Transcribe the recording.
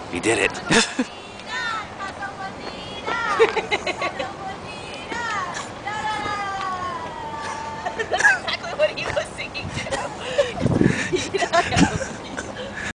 He did it. That's exactly what he was